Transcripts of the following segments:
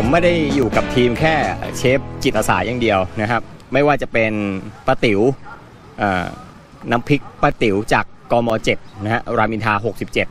ไม่ได้อยู่กับทีมแค่เชฟจิตอาสาอย่างเดียวนะครับไม่ว่าจะเป็นป้าติ๋วน้ำพริกป้าติ๋วจากกม7นะฮะรามอินทรา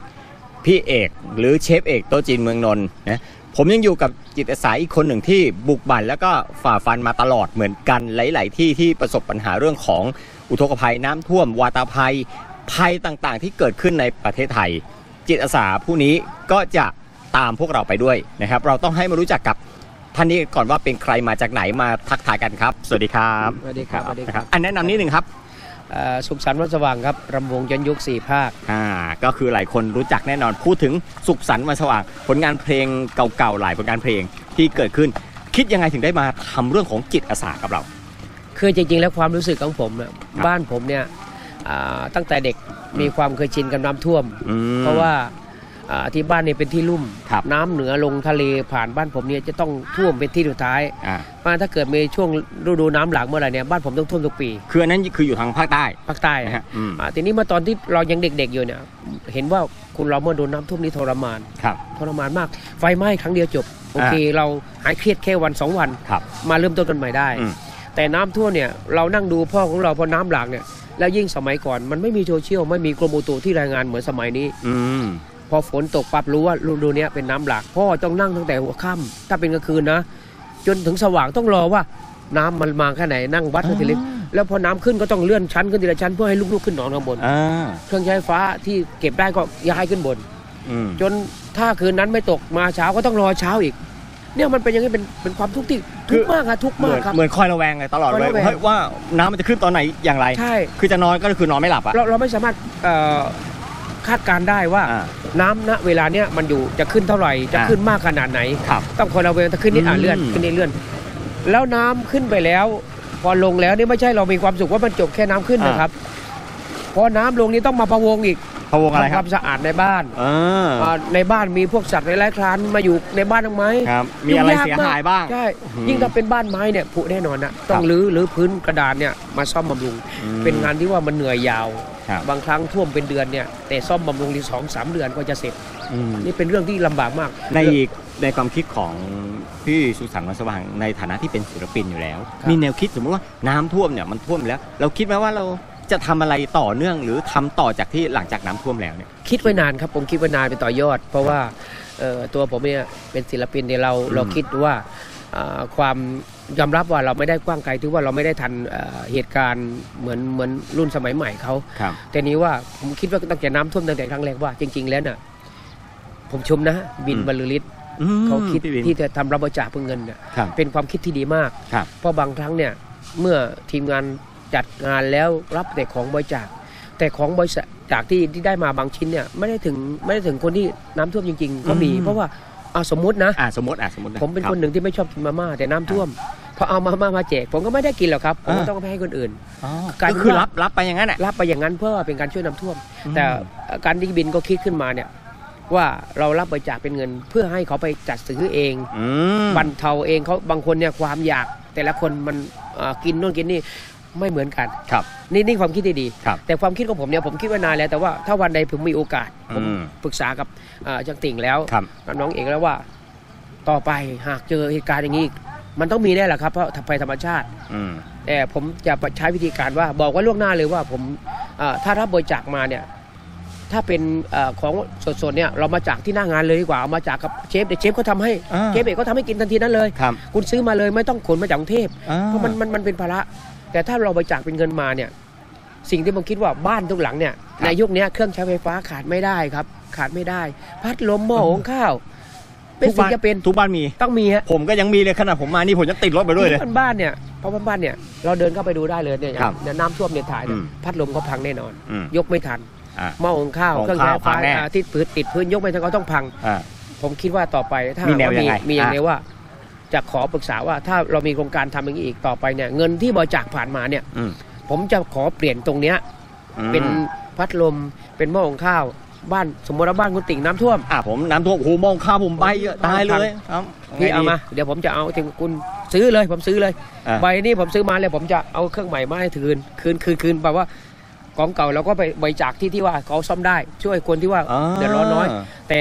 67พี่เอกหรือเชฟเอกโต๊ะจีนเมืองนนท์นะผมยังอยู่กับจิตอาสาอีกคนหนึ่งที่บุกบั่นแล้วก็ฝ่าฟันมาตลอดเหมือนกันหลายๆที่ประสบปัญหาเรื่องของอุทกภัยน้ำท่วมวาตภัยภัยต่างๆที่เกิดขึ้นในประเทศไทยจิตอาสาผู้นี้ก็จะตามพวกเราไปด้วยนะครับเราต้องให้มารู้จักกับท่านนี้ก่อนว่าเป็นใครมาจากไหนมาทักทายกันครับสวัสดีครับสวัสดีครับสวัสดีครับแนะนำนิดนึงครับสุขสันต์วันสว่างครับรำวงย้อนยุค4 ภาคก็คือหลายคนรู้จักแน่นอนพูดถึงสุขสันต์วันสว่างผลงานเพลงเก่าๆหลายผลงานเพลงที่เกิดขึ้นคิดยังไงถึงได้มาทำเรื่องของจิตอาสากับเราคือจริงๆแล้วความรู้สึกของผมเนี่ยบ้านผมเนี่ยตั้งแต่เด็กมีความเคยชินกับน้ำท่วมเพราะว่าที่บ้านเนี่ยเป็นที่ลุ่มน้ำเหนือลงทะเลผ่านบ้านผมเนี่ยจะต้องท่วมเป็นที่สุดท้ายมาถ้าเกิดมีช่วงฤดูน้ำหลากเมื่อไหร่เนี่ยบ้านผมต้องท่วมทุกปีคืออันนั้นคืออยู่ทางภาคใต้นะฮะทีนี้มาตอนที่เรายังเด็กๆอยู่เนี่ยเห็นว่าคุณเราเมื่อโดนน้ำท่วมนี่ทรมานมากไฟไหม้ครั้งเดียวจบโอเคเราหายเครียดแค่วัน2 วันมาเริ่มต้นกันใหม่ได้แต่น้ำท่วมเนี่ยเรานั่งดูพ่อของเราพอน้ำหลากเนี่ยแล้วยิ่งสมัยก่อนมันไม่มีโซเชียลไม่มีกรมอุตุที่รายงานเหมือนสมัยนี้พอฝนตกปั๊บรู้ว่าฤดูนี้เป็นน้ำหลากพ่อต้องนั่งตั้งแต่หัวค่ำถ้าเป็นกลางคืนนะจนถึงสว่างต้องรอว่าน้ำมันมาแค่ไหนนั่งวัดทีละแล้วพอน้ำขึ้นก็ต้องเลื่อนชั้นขึ้นทีละชั้นเพื่อให้ลูกๆขึ้นนอนข้างบนเครื่องใช้ไฟฟ้าที่เก็บได้ก็ย้ายขึ้นบนจนถ้าคืนนั้นไม่ตกมาเช้าก็ต้องรอเช้าอีกเนี่ยมันเป็นอย่างนี้เป็นความทุกข์ที่ทุกข์มากครับทุกข์มากครับเหมือนคอยระแวงเลยตลอดเลยว่าน้ำมันจะขึ้นตอนไหนอย่างไรใช่คือจะนอนก็คือนอนไม่หลับอะเราไม่สามารถคาดการได้ว่าน้ำณเวลาเนี้ยมันอยู่จะขึ้นเท่าไหร่จะขึ้นมากขนาดไหนต้องคอยระแวงถ้าขึ้นนิดเลื่อนขึ้นนิดเลื่อนแล้วน้ำขึ้นไปแล้วพอลงแล้วนี่ไม่ใช่เรามีความสุขว่ามันจบแค่น้ำขึ้นนะครับพอน้ำลงนี้ต้องมาพะวงอีกพะวงอะไรครับความสะอาดในบ้านในบ้านมีพวกสัตว์ไร้คลานมาอยู่ในบ้านบ้างไหมมีอะไรเสียหายบ้างใช่ยิ่งถ้าเป็นบ้านไม้เนี่ยผุแน่นอนนะต้องรื้อพื้นกระดานเนี่ยมาซ่อมบำรุงเป็นงานที่ว่ามันเหนื่อยยาวบางครั้งท่วมเป็นเดือนเนี่ยแต่ซ่อมบำรุงที่2-3 เดือนก็จะเสร็จนี่เป็นเรื่องที่ลำบากมากในความคิดของพี่สุขสันต์วันสว่างในฐานะที่เป็นศิลปินอยู่แล้วมีแนวคิดสมมติว่าน้ำท่วมเนี่ยมันท่วมแล้วเราคิดไหมว่าเราจะทำอะไรต่อเนื่องหรือทำต่อจากที่หลังจากน้ำท่วมแล้วเนี่ยคิดไว้นานครับผมคิดไว้นานเป็นต่อยอดเพราะว่าตัวผมเนี่ยเป็นศิลปินเนี่ยเราคิดว่าความยอมรับว่าเราไม่ได้กว้างไกลถือว่าเราไม่ได้ทันเหตุการณ์เหมือนรุ่นสมัยใหม่เขาแต่นี้ว่าผมคิดว่าตั้งแต่น้ำท่วมตั้งแต่ครั้งแรกว่าจริงๆแล้วน่ะผมชมนะบินบรรลือฤทธิ์เขาคิดที่จะทำรับบริจาคเพื่อเงินเนี่ยเป็นความคิดที่ดีมากเพราะบางครั้งเนี่ยเมื่อทีมงานจัดงานแล้วรับแต่ของบริจาคแต่ของบริจาคที่ได้มาบางชิ้นเนี่ยไม่ได้ถึงคนที่น้ำท่วมจริงๆก็มีเพราะว่าสมมตินะสมมติผมเป็นคนหนึ่งที่ไม่ชอบกินมาม่าแต่น้ำท่วมพอเอามาแจกผมก็ไม่ได้กินหรอกครับผมต้องไปให้คนอื่นก็คือรับไปอย่างนั้นรับไปอย่างนั้นเพื่อเป็นการช่วยน้ำท่วมแต่การที่บินก็คิดขึ้นมาเนี่ยว่าเรารับบริจาคเป็นเงินเพื่อให้เขาไปจัดซื้อเองบรรเทาเองเขาบางคนเนี่ยความอยากแต่ละคนมันกินโน่นกินนี่ไม่เหมือนกันนี่ความคิดที่ดีแต่ความคิดของผมเนี่ยผมคิดว่านานแล้วแต่ว่าถ้าวันใดผมมีโอกาสผมปรึกษากับจังติ่งแล้วน้องเอกแล้วว่าต่อไปหากเจอเหตุการณ์อย่างนี้มันต้องมีแน่แหละครับเพราะภัยธรรมชาติแต่ผมจะใช้วิธีการว่าบอกว่าล่วงหน้าเลยว่าผมถ้ารับบริจาคมาเนี่ยถ้าเป็นของสดๆเนี่ยเรามาจากที่หน้างานเลยดีกว่าเอามาจากกับเชฟเดี๋ยวเชฟเขาทำให้เชฟเอกเขาทำให้กินทันทีนั้นเลยคุณซื้อมาเลยไม่ต้องขนมาจากกรุงเทพเพราะมันเป็นภาระแต่ถ้าเราบริจาคเป็นเงินมาเนี่ยสิ่งที่ผมคิดว่าบ้านทุกหลังเนี่ยในยุคนี้เครื่องใช้ไฟฟ้าขาดไม่ได้ครับขาดไม่ได้พัดลมหม้อหุงข้าวเป็นสิ่งจะเป็นทุกบ้านมีต้องมีฮะผมก็ยังมีเลยขนาดผมมานี่ผมยังติดรถไปด้วยเลยบ้านเนี่ยเพราะบ้านเนี่ยเราเดินเข้าไปดูได้เลยเนี่ยน้ำท่วมเนี่ยถ่ายพัดลมก็พังแน่นอนยกไม่ทันหม้อหุงข้าวเครื่องใช้ไฟฟ้าที่ติดพื้นยกไม่ทันก็ต้องพังผมคิดว่าต่อไปถ้ามีอย่างไรว่าจะขอปรึกษาว่าถ้าเรามีโครงการทำอย่างนี้อีกต่อไปเนี่ยเงินที่บริจาคผ่านมาเนี่ยผมจะขอเปลี่ยนตรงเนี้ยเป็นพัดลมเป็นหม้อหุงข้าวบ้านสมมติว่าบ้านคุณติ่งน้ำท่วมผมน้ำท่วมโอ้โหหม้อหุงข้าวผมใบเยอะตายเลยพี่เอามาเดี๋ยวผมจะเอาถึงคุณซื้อเลยผมซื้อเลยใบนี้ผมซื้อมาเลยผมจะเอาเครื่องใหม่มาให้คืนแปลว่าของเก่าเราก็ไปบริจาคที่ว่าเขาซ่อมได้ช่วยคนที่ว่าเดือดร้อนน้อยแต่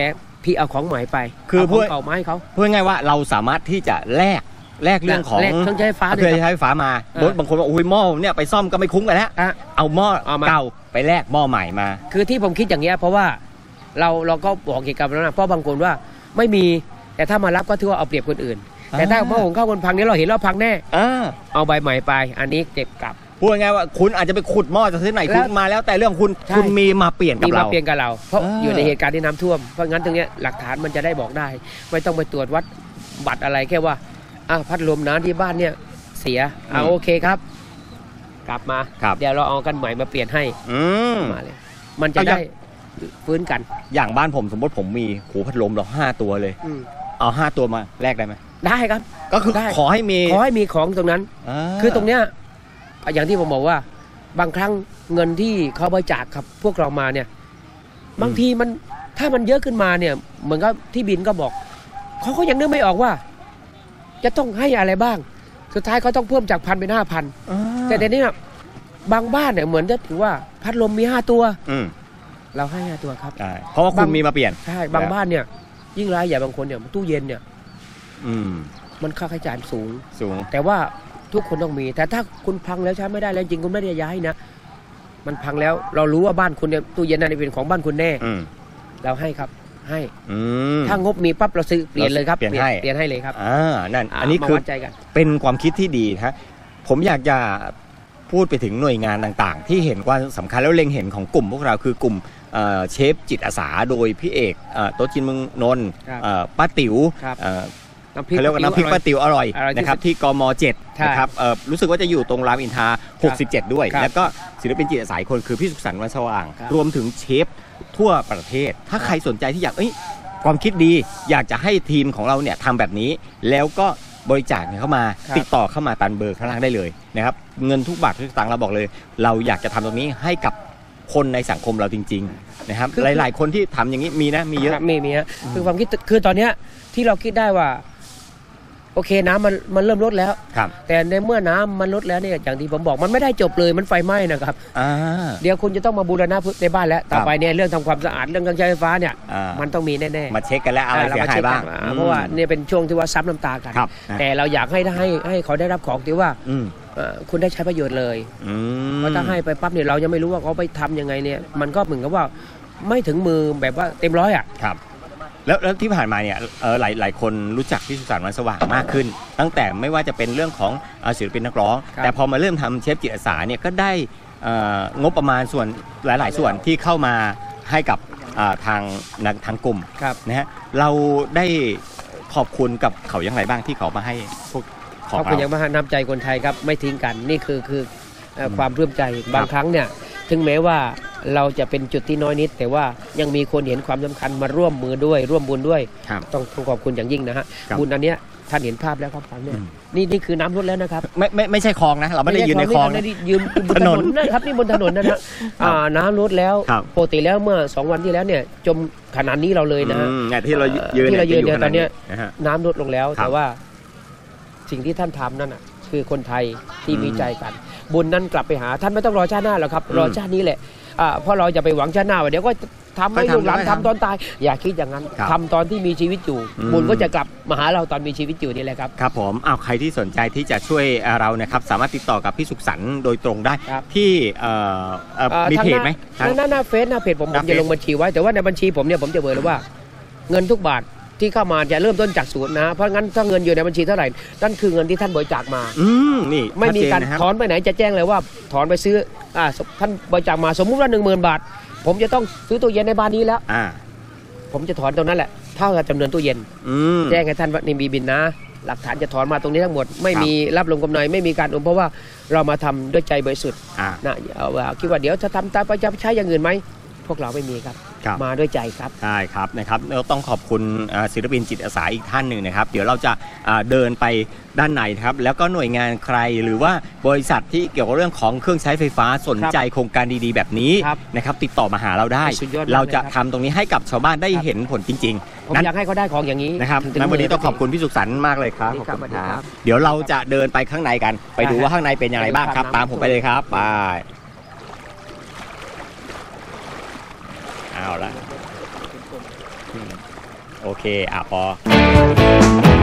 พี่เอาของใหม่ไปคือเอาของเก่ามาให้เขาพูดง่ายๆว่าเราสามารถที่จะแลกเรื่องของแลกเครื่องใช้ไฟฟ้าเครื่องใช้ไฟฟ้ามาบางคนบอกโอ้ยหม้อเนี่ยไปซ่อมก็ไม่คุ้มกันแล้วอ่ะเอาหม้อเอามาเก่าไปแลกหม้อใหม่มาคือที่ผมคิดอย่างเงี้ยเพราะว่าเราก็บอกเกี่ยวกับแล้วนะเพราะบางคนว่าไม่มีแต่ถ้ามารับก็ถือว่าเอาเปรียบคนอื่น แต่ถ้าหม้อหุงข้าวคนพังเนี่ยเราเห็นเราพังแน่เอาใบใหม่ไปอันนี้เก็บกลับพูดง่ายๆว่าคุณอาจจะไปขุดหม้อจากที่ไหนแล้วคุณมาแล้วแต่เรื่องคุณใช่คุณมีมาเปลี่ยนกับมีมาเราเปลี่ยนกับเรา เพราะอ่าอยู่ในเหตุการณ์ที่น้ำท่วมเพราะงั้นตรงเนี้ยหลักฐานมันจะได้บอกได้ ไม่ต้องไปตรวจวัดบัตรอะไรแค่ว่าพัดลมน้ำที่บ้านเนี่ยเสียโอเคครับ กลับมาครับเดี๋ยวเราเอากันใหม่มาเปลี่ยนให้ มาเลย มันจะเอาอย่างได้ฟื้นกันอย่างบ้านผมสมมติผมมีหูพัดลมเรา5 ตัวเลย เอา5 ตัวมาแลกได้ไหมได้ครับก็คือได้ขอให้มีขอให้มีของตรงนั้น คือตรงเนี้ยอย่างที่ผมบอกว่าบางครั้งเงินที่เขาบริจาคครับพวกเรามาเนี่ย บางทีมันถ้ามันเยอะขึ้นมาเนี่ยเหมือนกับที่บินก็บอกเขาก็ยังนึกไม่ออกว่า จะต้องให้อะไรบ้าง สุดท้ายเขาต้องเพิ่มจาก1,000เป็น5,000แต่เดี๋ยวนี้บางบ้านเนี่ยเหมือนจะถือว่าพัดลมมี5 ตัวเราให้5 ตัวครับเพราะว่าคุณมีมาเปลี่ยนใช่บางบ้านเนี่ยยิ่งรายใหญ่บางคนเนี่ยตู้เย็นเนี่ย มันค่าใช้จ่ายสูง แต่ว่าทุกคนต้องมี แต่ถ้าคุณพังแล้วใช้ไม่ได้แล้วจริงคุณไม่ได้ย้ายนะมันพังแล้วเรารู้ว่าบ้านคุณเนี่ยตู้เย็นนั่นเป็นของบ้านคุณแน่เราให้ครับให้ถ้างบมีปั๊บเราซื้อเปลี่ยนเลยครับเปลี่ยนให้เลยครับนั่นอันนี้คือเป็นความคิดที่ดีนะผมอยากจะพูดไปถึงหน่วยงานต่างๆ ที่เห็นว่าสำคัญแล้วเล็งเห็นของกลุ่มพวกเราคือกลุ่มเชฟจิตอาสาโดยพี่เอกโต๊ะจีนเมืองนนท์ป้าติ๋วเขาเรียกว่าน้ำพริกป้าติ๋วอร่อยนะครับที่กม7นะครับรู้สึกว่าจะอยู่ตรงรามอินทรา67ด้วยแล้วก็ศิลปินจิตอาสาคนคือพี่สุขสันต์วันสว่างรวมถึงเชฟทั่วประเทศถ้าใครสนใจที่อยากความคิดดีอยากจะให้ทีมของเราเนี่ยทำแบบนี้แล้วก็บริจาคเข้ามาติดต่อเข้ามาตามเบอร์ข้างล่างได้เลยนะครับเงินทุกบาททุกสตางค์เราบอกเลยเราอยากจะทำตรงนี้ให้กับคนในสังคมเราจริงๆนะครับหลายๆคนที่ทำอย่างนี้มีนะมีเยอะมีฮะคือความคิดคือตอนเนี้ยที่เราคิดได้ว่าโอเคน้ำมันเริ่มลดแล้วแต่ในเมื่อน้ำมันลดแล้วเนี่ยอย่างที่ผมบอกมันไม่ได้จบเลยมันไฟไหม้นะครับเดี๋ยวคุณจะต้องมาบูรณะในบ้านแล้วต่อไปเนี่ยเรื่องทำความสะอาดเรื่องการใช้ไฟฟ้าเนี่ยมันต้องมีแน่ๆมาเช็คกันแล้วอะไรเสียหายบ้างเพราะว่าเนี่ยเป็นช่วงที่ว่าซับน้ำตากันแต่เราอยากให้เขาได้รับของที่ว่าคุณได้ใช้ประโยชน์เลยเพราะถ้าให้ไปปั๊บเนี่ยเรายังไม่รู้ว่าเขาไปทำยังไงเนี่ยมันก็เหมือนกับว่าไม่ถึงมือแบบว่าเต็มร้อยอ่ะแล้วที่ผ่านมาเนี่ยหลายคนรู้จักพี่สุขสันต์วันสว่างมากขึ้นตั้งแต่ไม่ว่าจะเป็นเรื่องของศิลปินนักร้องแต่พอมาเริ่มทำเชฟจิตอาสาเนี่ยก็ได้งบประมาณส่วนหลายส่วนที่เข้ามาให้กับทางกลุ่มนะฮะเราได้ขอบคุณกับเขาอย่างไรบ้างที่เขามาให้พวกของเราเขาเป็นอย่างมากน้ำใจคนไทยครับไม่ทิ้งกันนี่คือความร่วมใจบางครั้งเนี่ยถึงแม้ว่าเราจะเป็นจุดที่น้อยนิดแต่ว่ายังมีคนเห็นความสำคัญมาร่วมมือด้วยร่วมบุญด้วยต้องขอบคุณอย่างยิ่งนะฮะบุญอันเนี้ยท่านเห็นภาพแล้วครับเนี่ยนี่คือน้ำลดแล้วนะครับไม่ใช่คลองนะเราไม่ได้ยืนในคลองยืนบนถนนนะครับนี่บนถนนนะฮะน้ำลดแล้วปกติแล้วเมื่อ2 วันที่แล้วเนี่ยจมขนาดนี้เราเลยนะฮะที่เรายืนเนี่ยตอนนี้น้ำลดลงแล้วแต่ว่าสิ่งที่ท่านทำนั่นคือคนไทยที่มีใจกันบุญนั้นกลับไปหาท่านไม่ต้องรอชาติหน้าหรอกครับรอชาตินี้แหละเพราะเราจะไปหวังชาติหน้าว่าเดี๋ยวก็ทำให้ลูกหลานทำตอนตายอย่าคิดอย่างนั้นทำตอนที่มีชีวิตอยู่บุญก็จะกลับมาหาเราตอนมีชีวิตอยู่นี่แหละครับครับผมใครที่สนใจที่จะช่วยเรานะครับสามารถติดต่อกับพี่สุขสันต์โดยตรงได้ที่มีเพจไหมหน้าเฟซหน้าเพจผมจะลงบัญชีไว้แต่ว่าในบัญชีผมเนี่ยผมจะเบอร์เลยว่าเงินทุกบาทที่เข้ามาจะเริ่มต้นจากศูนย์นะเพราะงั้นถ้าเงินอยู่ในบัญชีเท่าไหร่นั่นคือเงินที่ท่านบริจาคมานี่ไม่มีการถอนไปไหนจะแจ้งเลยว่าถอนไปซื้อท่านบริจาคมาสมมุติว่า 10,000 บาทผมจะต้องซื้อตู้เย็นในบ้านนี้แล้วผมจะถอนตรงนั้นแหละเท่ากับจำนวนตู้เย็นแจ้งให้ท่านว่านี่มีบินนะหลักฐานจะถอนมาตรงนี้ทั้งหมดไม่มีรับลงกำไรไม่มีการเพราะว่าเรามาทำด้วยใจบริสุทธิ์นะคิดว่าเดี๋ยวจะทำตามไปจะใช้อย่างอื่นไหมพวกเราไม่มีครับมาด้วยใจครับใช่ครับนะครับเราต้องขอบคุณศิลปินจิตอาสาอีกท่านหนึ่งนะครับเดี๋ยวเราจะเดินไปด้านในครับแล้วก็หน่วยงานใครหรือว่าบริษัทที่เกี่ยวกับเรื่องของเครื่องใช้ไฟฟ้าสนใจโครงการดีๆแบบนี้นะครับติดต่อมาหาเราได้เราจะทำตรงนี้ให้กับชาวบ้านได้เห็นผลจริงๆผมอยากให้เขาได้ของอย่างนี้นะครับวันนี้ต้องขอบคุณพี่สุขสันต์มากเลยครับขอบคุณครับเดี๋ยวเราจะเดินไปข้างในกันไปดูว่าข้างในเป็นอย่างไรบ้างครับตามผมไปเลยครับไปเอาละโอเคพอ